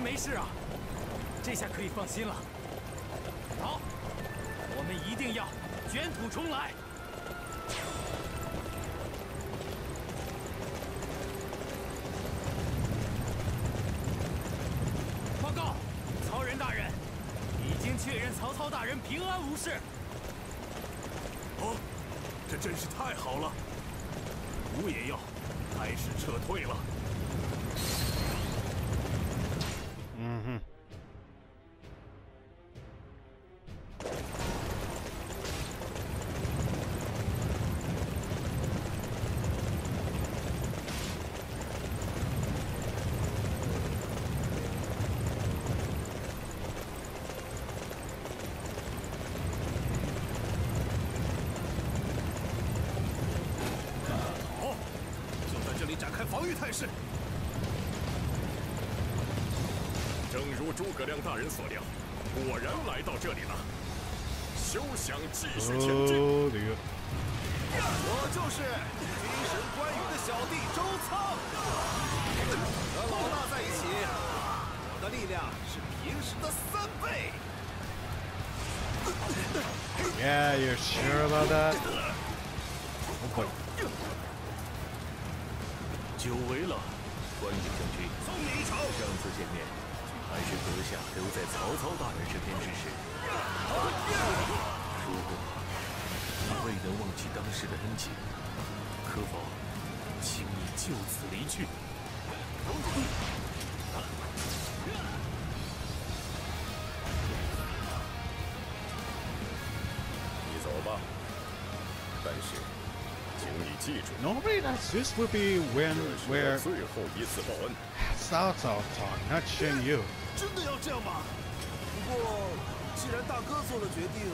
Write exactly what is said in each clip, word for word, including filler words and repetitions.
没事啊，这下可以放心了。好，我们一定要卷土重来。报告，曹仁大人，已经确认曹操大人平安无事。 哦，这真是太好了！吾也要开始撤退了。 嗯哼。 好，就在这里展开防御态势。 正如诸葛亮大人所料，果然来到这里了。休想继续前进！ 哦，这个， 我就是军神关羽的小弟周仓，和老大在一起，我的力量是平时的三倍。 Yeah, you're sure about that? Oh boy. 久违了，关羽将军。 送你一程。 上次见面，还是阁下留在曹操大人身边之时。如果你未能忘记当时的恩情，可否请你就此离去？你走吧，但是。 请你记住 Normally, that's this would be when 这是 where 我最后一次报恩。 Cao Cao talk, not Shen Yu. 真的要这样吗？不过，既然大哥做了决定，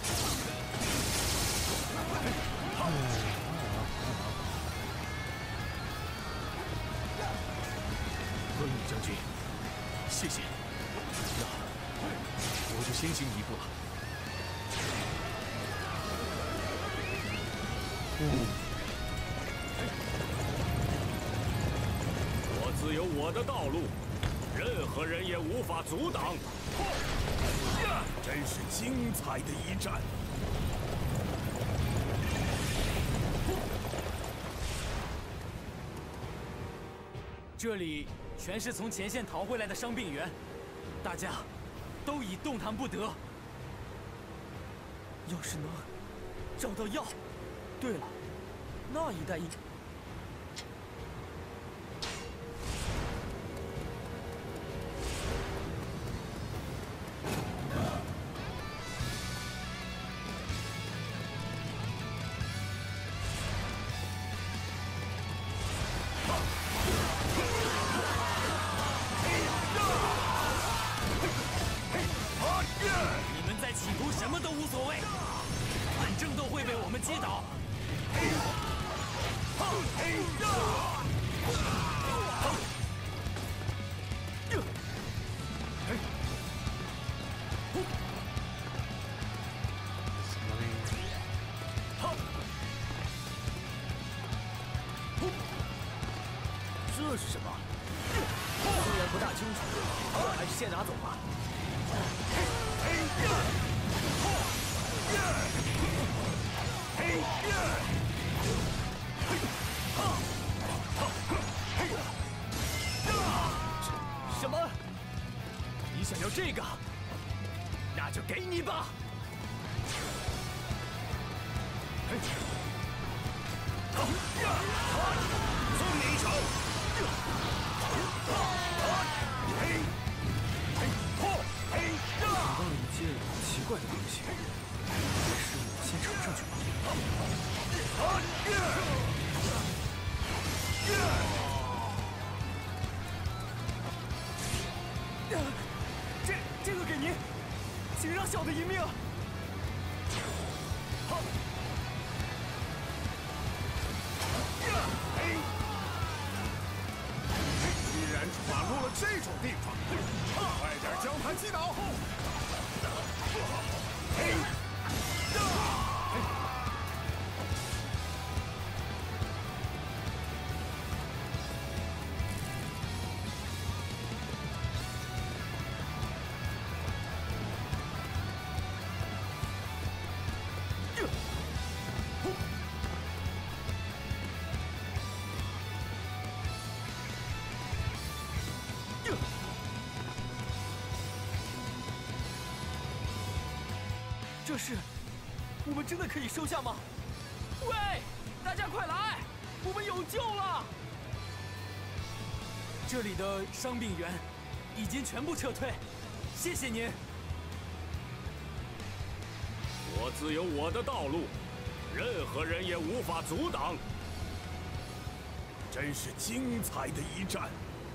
关羽将军，谢谢。那我就先行一步了。 我自有我的道路，任何人也无法阻挡。真是精彩的一战！ 这里全是从前线逃回来的伤病员，大家都已动弹不得。要是能找到药，对了，那一袋一。 企图什么都无所谓，反正都会被我们击倒。 这是什么？虽然不大清楚，还是先拿走吧。 什么？你想要这个？那就给你吧。 送你一程。 找到了一件奇怪的东西，还是先尝上去吧。这这个给您，请让小的一命。好。 居然闯入了这种地方，快点将他击倒！ 这事，我们真的可以收下吗？喂，大家快来，我们有救了！这里的伤病员已经全部撤退，谢谢您。 我自有我的道路，任何人也无法阻挡。真是精彩的一战！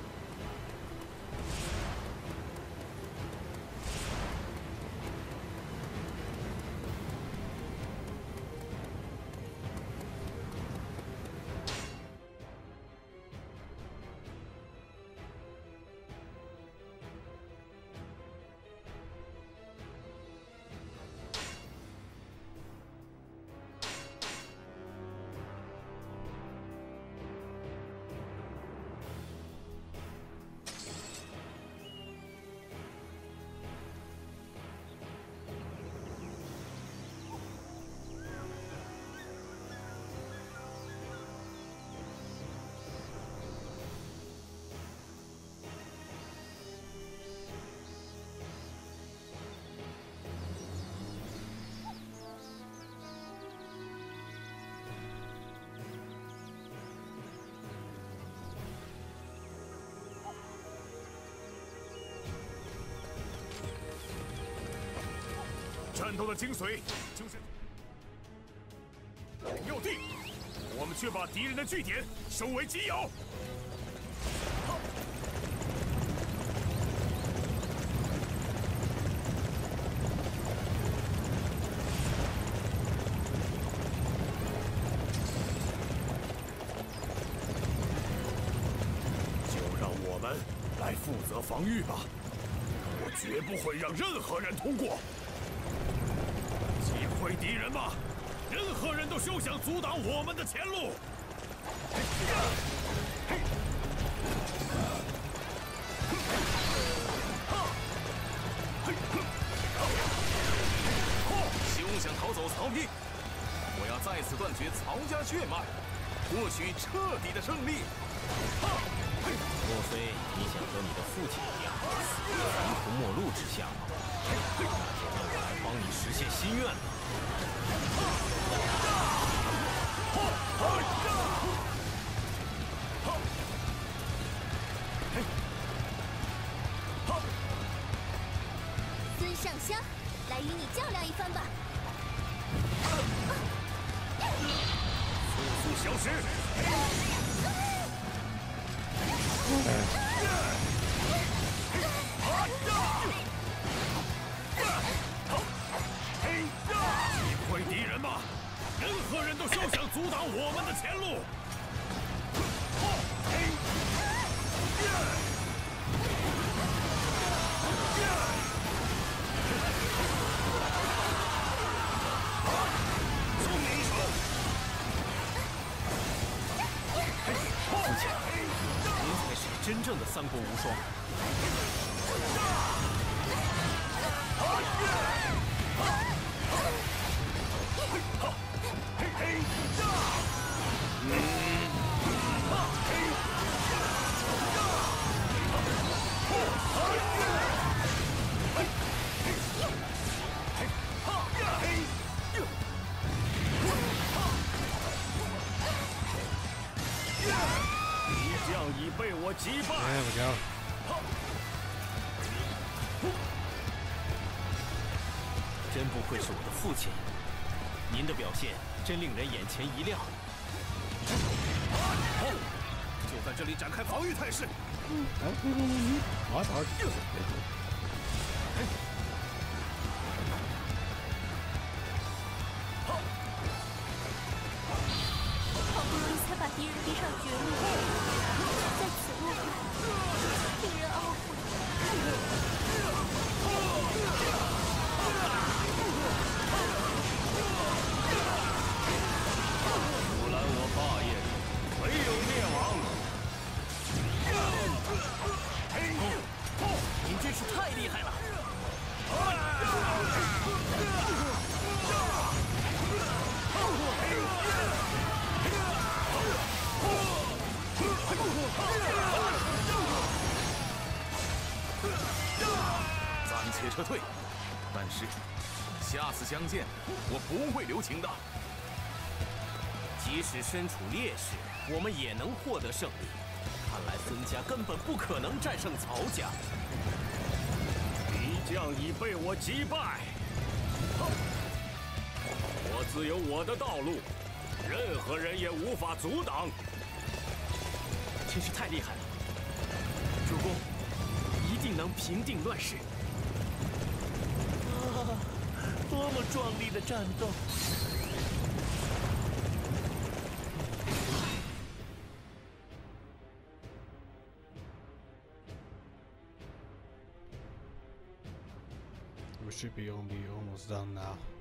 战斗的精髓就是要地，我们却把敌人的据点收为己有。就让我们来负责防御吧，我绝不会让任何人通过。 击溃敌人吧！任何人都休想阻挡我们的前路！休想逃走，曹丕！我要再次断绝曹家血脉，获取彻底的胜利！ 莫非你想和你的父亲一样，死于穷途末路之下吗？那就让我来帮你实现心愿吧。 孙尚香，来与你较量一番吧！ 速速消失！ 击溃敌人吧！任何人都休想阻挡我们的前路！ 父亲，您才是真正的三国无双。 敌将已被我击败。 There we go. 真不愧是我的父亲，您的表现真令人眼前一亮。 就在这里展开防御态势。 嗯，好，好，好，好。 好不容易才把敌人逼上绝路，在此落败，令人懊悔。 阻拦我霸业，唯有灭亡。 您真是太厉害了！ 暂且撤退，但是下次相见，我不会留情的。 即使身处劣势，我们也能获得胜利。看来孙家根本不可能战胜曹家。 敌将已被我击败，我自有我的道路，任何人也无法阻挡。 真是太厉害了，主公一定能平定乱世。 啊，多么壮丽的战斗！ We should be only almost done now.